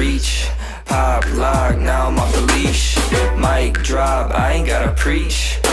reach. Pop, lock, now I'm off the leash. Mic drop, I ain't gotta preach.